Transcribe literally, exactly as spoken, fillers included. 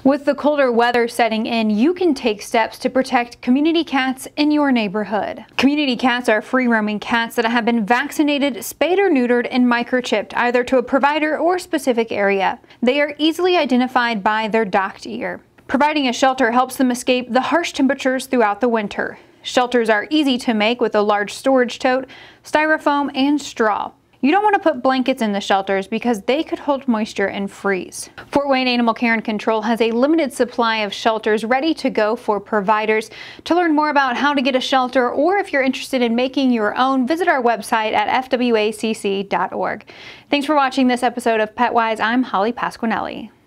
With the colder weather setting in, you can take steps to protect community cats in your neighborhood. Community cats are free-roaming cats that have been vaccinated, spayed or neutered, and microchipped either to a provider or specific area. They are easily identified by their docked ear. Providing a shelter helps them escape the harsh temperatures throughout the winter. Shelters are easy to make with a large storage tote, styrofoam, and straw. You don't want to put blankets in the shelters because they could hold moisture and freeze. Fort Wayne Animal Care and Control has a limited supply of shelters ready to go for providers. To learn more about how to get a shelter, or if you're interested in making your own, visit our website at f w a c c dot org. Thanks for watching this episode of Petwise. I'm Holly Pasquinelli.